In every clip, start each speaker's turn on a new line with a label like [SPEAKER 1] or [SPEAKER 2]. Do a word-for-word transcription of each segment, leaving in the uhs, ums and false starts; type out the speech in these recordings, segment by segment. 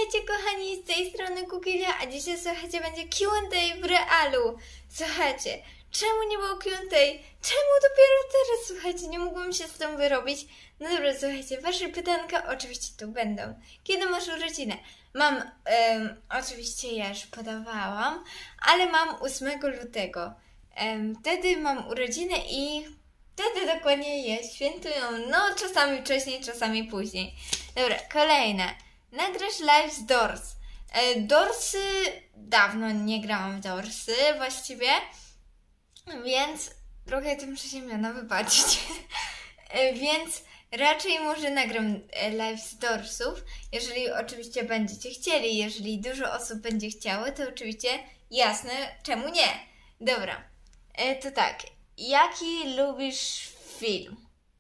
[SPEAKER 1] Witajcie kochani, z tej strony Kukilia, a dzisiaj słuchajcie, będzie Q and A w realu. Słuchajcie, czemu nie było Q and A? Czemu dopiero teraz? Słuchajcie, nie mogłam się z tym wyrobić. No dobra, słuchajcie, wasze pytanka oczywiście tu będą. Kiedy masz urodzinę? Mam, um, oczywiście ja już podawałam, ale mam ósmego lutego. Um, wtedy mam urodzinę i wtedy dokładnie je świętują. No, czasami wcześniej, czasami później. Dobra, kolejne. Nagrasz live z Doors. E, Doorsy... Dawno nie grałam w Doorsy właściwie, więc trochę tym przeziemiona, wybaczcie. E, więc raczej może nagram live z Doorsów, jeżeli oczywiście będziecie chcieli. Jeżeli dużo osób będzie chciało, to oczywiście jasne, czemu nie. Dobra, e, to tak. Jaki lubisz film?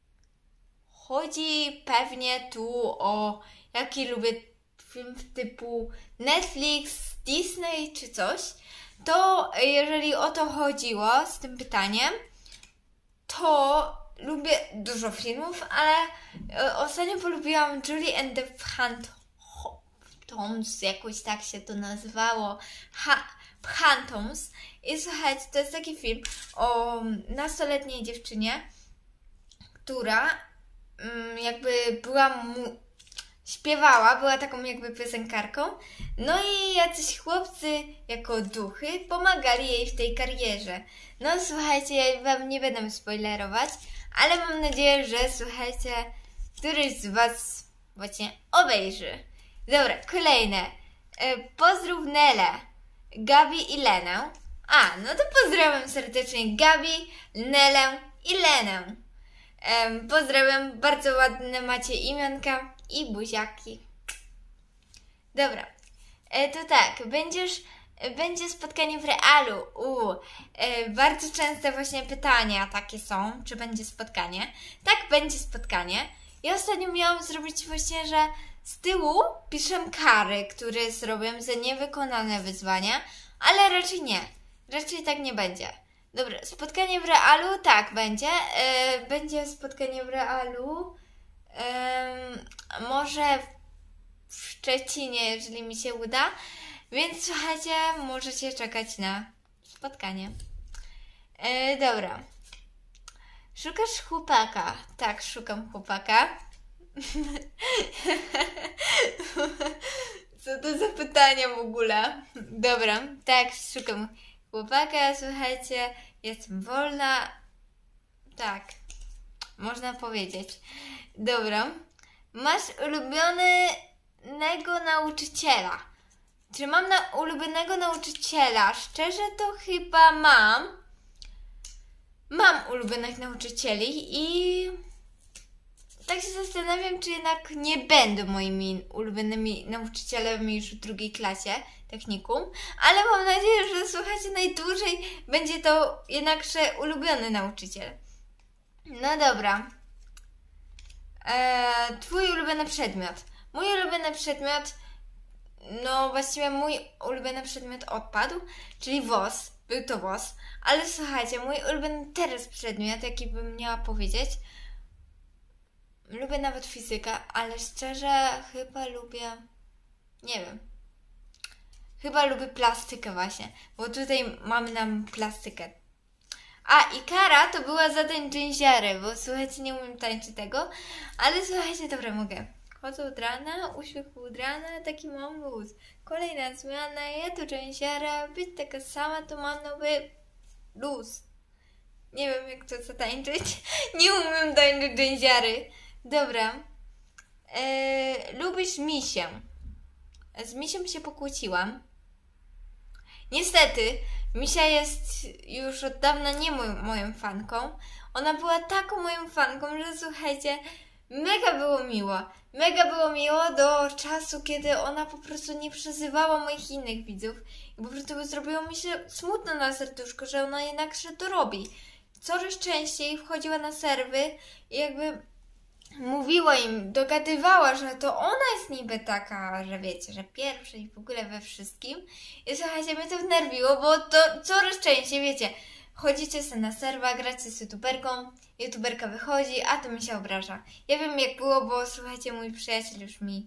[SPEAKER 1] Chodzi pewnie tu o jaki lubię film typu Netflix, Disney czy coś. To jeżeli o to chodziło z tym pytaniem, to lubię dużo filmów, ale ostatnio polubiłam Julie and the Phantoms, jakoś tak się to nazywało. Ha Phantoms. I słuchajcie, to jest taki film o nastoletniej dziewczynie, która um, jakby była mu śpiewała, była taką jakby piosenkarką, no i jacyś chłopcy jako duchy pomagali jej w tej karierze. No słuchajcie, ja wam nie będę spoilerować, ale mam nadzieję, że słuchajcie, któryś z was właśnie obejrzy. Dobra, kolejne. E, pozdrów Nelę, Gabi i Lenę. A, no to pozdrawiam serdecznie Gabi, Nelę i Lenę. E, pozdrawiam, bardzo ładne macie imionka i buziaki. Dobra, e, to tak, będziesz, e, będzie spotkanie w realu. U, e, bardzo częste właśnie pytania takie są, czy będzie spotkanie. Tak, będzie spotkanie. Ja ostatnio miałam zrobić właśnie, że z tyłu piszę kary, które zrobię za niewykonane wyzwania, ale raczej nie. Raczej tak nie będzie. Dobra, spotkanie w realu, tak, będzie. E, będzie spotkanie w realu. Um, może w Szczecinie, jeżeli mi się uda. Więc słuchajcie, możecie czekać na spotkanie. E, dobra. Szukasz chłopaka? Tak, szukam chłopaka. Co to za pytania w ogóle? Dobra, tak, szukam chłopaka, słuchajcie, jestem wolna. Tak, można powiedzieć. Dobra. Masz ulubionego nauczyciela? Czy mam na ulubionego nauczyciela? Szczerze to chyba mam. Mam ulubionych nauczycieli i tak się zastanawiam, czy jednak nie będą moimi ulubionymi nauczycielami już w drugiej klasie technikum, ale mam nadzieję, że słuchajcie, najdłużej będzie to jednakże ulubiony nauczyciel. No dobra. Eee, twój ulubiony przedmiot. Mój ulubiony przedmiot, no właściwie mój ulubiony przedmiot odpadł, czyli W O S. Był to W O S. Ale słuchajcie, mój ulubiony teraz przedmiot, jaki bym miała powiedzieć, lubię nawet fizykę, ale szczerze chyba lubię, nie wiem, chyba lubię plastykę właśnie, bo tutaj mamy nam plastykę. A, i kara to była za tańczyziary, bo słuchajcie, nie umiem tańczyć tego, ale słuchajcie, dobra, mogę. Chodzę od rana, uśmiech od rana, taki mam luz. Kolejna zmiana, ja tu dżęziara, być taka sama, to mam nowy luz. Nie wiem, jak to zatańczyć. Nie umiem tańczyć dżęziary. Dobra. Eee, lubisz misię? Z misiem się pokłóciłam. Niestety, Misia jest już od dawna nie moją, moją fanką. Ona była taką moją fanką, że słuchajcie, mega było miło. Mega było miło do czasu, kiedy ona po prostu nie przezywała moich innych widzów. I po prostu zrobiło mi się smutno na serduszko, że ona jednakże to robi. Coraz częściej wchodziła na serwy i jakby mówiła im, dogadywała, że to ona jest niby taka, że wiecie, że pierwsza i w ogóle we wszystkim. I słuchajcie, mnie to wnerwiło, bo to coraz częściej, wiecie, chodzicie sobie na serwa, gracie z youtuberką, youtuberka wychodzi, a to mi się obraża. Ja wiem jak było, bo słuchajcie, mój przyjaciel już mi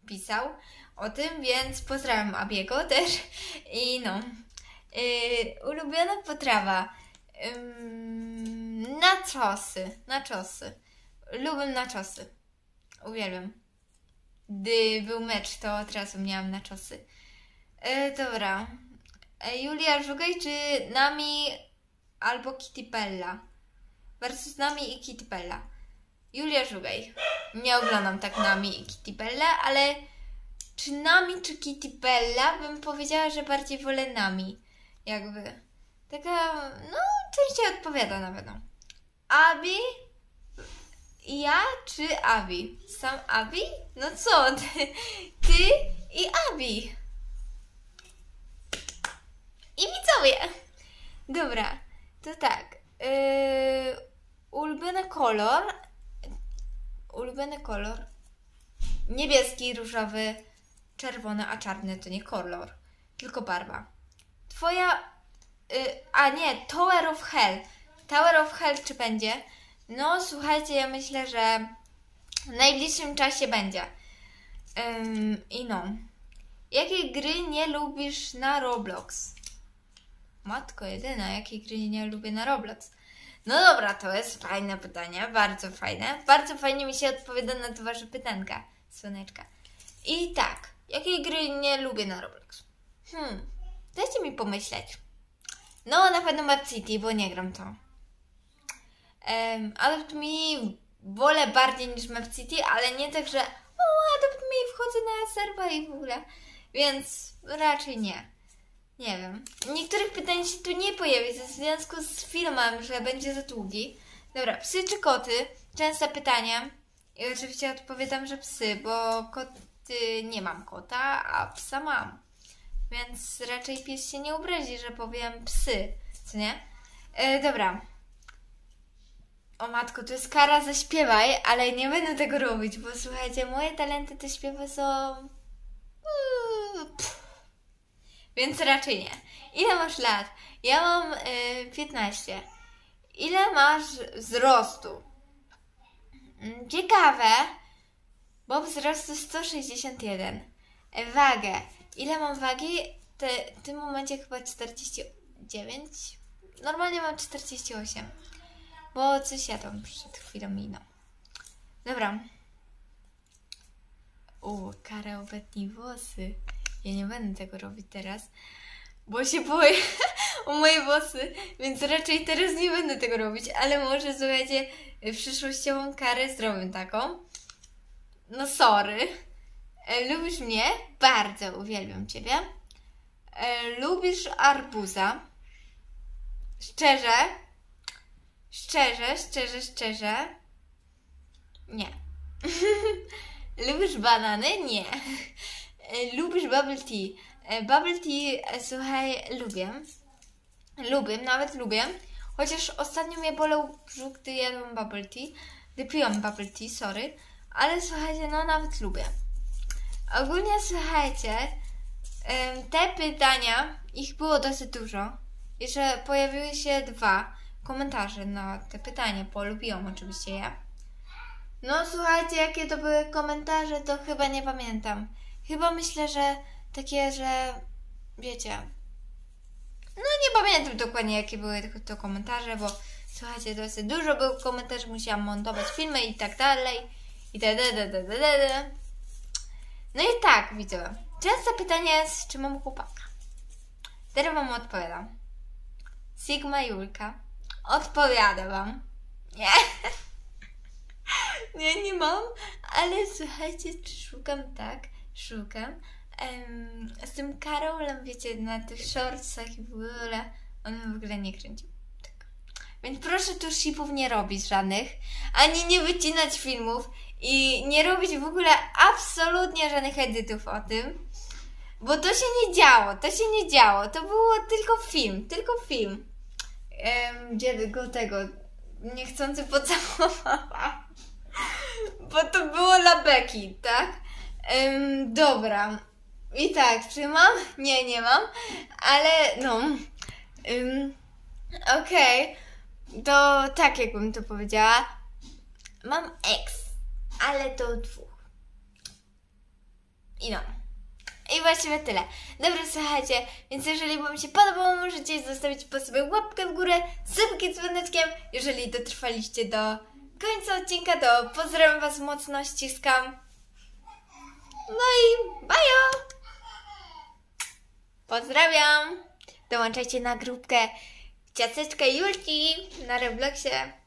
[SPEAKER 1] pisał o tym, więc pozdrawiam Abiego też. I no, yy, ulubiona potrawa. Yy, naczosy, naczosy. Lubię naczosy. Uwielbiam. Gdy był mecz, to od razu miałam naczosy. Yy, dobra. Yy, Julia, szukaj, czy Nami albo Kitty Bella. Versus Nami i Kitty Bella. Julia, szukaj. Nie oglądam tak Nami i Kitty Bella, ale czy Nami, czy Kitty Bella, bym powiedziała, że bardziej wolę Nami. Jakby. Taka, no, częściej odpowiada na pewno. Abi? Ja czy Abi? Sam Abi? No co? Ty, ty i Abi. I widzowie. Dobra, to tak. Yy, ulubiony kolor. Ulubiony kolor. Niebieski, różowy, czerwony, a czarny to nie kolor, tylko barwa. Twoja... Yy, a nie, Tower of Hell. Tower of Hell czy będzie? No słuchajcie, ja myślę, że w najbliższym czasie będzie. Ym, I no. Jakiej gry nie lubisz na Roblox? Matko jedyna, jakiej gry nie lubię na Roblox? No dobra, to jest fajne pytanie, bardzo fajne. Bardzo fajnie mi się odpowiada na to wasze pytanka, słoneczka. I tak, jakiej gry nie lubię na Roblox? Hmm, dajcie mi pomyśleć. No na pewno Map City, bo nie gram to. Um, Adopt Me wolę bardziej niż Map City, ale nie tak, że o, Adopt Me, wchodzę na serwer i w ogóle. Więc raczej nie. Nie wiem. Niektórych pytań się tu nie pojawi ze związku z filmem, że będzie za długi. Dobra, psy czy koty? Częste pytanie. I oczywiście odpowiadam, że psy, bo koty nie mam kota, a psa mam. Więc raczej pies się nie obrazi, że powiem psy, co nie? E, dobra. O matko, to jest kara, zaśpiewaj, ale nie będę tego robić, bo słuchajcie, moje talenty te śpiewy są... Pff. Więc raczej nie. Ile masz lat? Ja mam y, piętnaście. Ile masz wzrostu? Ciekawe, bo wzrostu sto sześćdziesiąt jeden. Wagę. Ile mam wagi? Te, w tym momencie chyba czterdzieści dziewięć. Normalnie mam czterdzieści osiem. Bo coś jadłam przed chwilą minął. Dobra. O, Kara, obetnij włosy. Ja nie będę tego robić teraz, bo się boję o moje włosy, więc raczej teraz nie będę tego robić, ale może, słuchajcie, przyszłościową Karę zrobię taką. No sorry. E, lubisz mnie? Bardzo uwielbiam Ciebie. E, lubisz arbuza? Szczerze? Szczerze, szczerze, szczerze? Nie. Lubisz banany? Nie. Lubisz bubble tea? Bubble tea, słuchaj, lubię. Lubię, nawet lubię. Chociaż ostatnio mnie bolał brzuch, gdy jadłam bubble tea. Gdy piłam bubble tea, sorry. Ale słuchajcie, no nawet lubię. Ogólnie słuchajcie, te pytania, ich było dosyć dużo. Jeszcze pojawiły się dwa komentarze na te pytania. Polubiłam oczywiście je. No słuchajcie, jakie to były komentarze, to chyba nie pamiętam. Chyba myślę, że takie, że wiecie, no nie pamiętam dokładnie, jakie były to komentarze, bo słuchajcie, dosyć dużo było komentarzy, musiałam montować filmy i tak dalej. I da, da, da, da, da, da. No i tak, widzę. Częste pytanie jest, czy mam chłopaka. Teraz wam odpowiadam. Sigma Julka. Odpowiada wam. Nie. Nie, nie mam, ale słuchajcie, czy szukam, tak, szukam. Um, z tym Karolem, wiecie, na tych shortsach i w ogóle, on w ogóle nie kręcił. Tak. Więc proszę tu shipów nie robić żadnych, ani nie wycinać filmów i nie robić w ogóle absolutnie żadnych edytów o tym, bo to się nie działo, to się nie działo, to było tylko film, tylko film. Um, gdzie go tego niechcący pocałowała. Bo to było dla Beki, tak? Um, dobra. I tak, czy mam? Nie, nie mam. Ale no. Um, Okej. Okay. To tak, jakbym to powiedziała. Mam ex, ale to dwóch. I no. I właściwie tyle. Dobra, słuchajcie, więc jeżeli Wam się podobało, możecie zostawić po sobie łapkę w górę, subkę z dzwoneczkiem. Jeżeli dotrwaliście do końca odcinka, to pozdrawiam Was mocno, ściskam. No i bajo! Pozdrawiam! Dołączajcie na grupkę Ciasteczka Julki na Robloxie.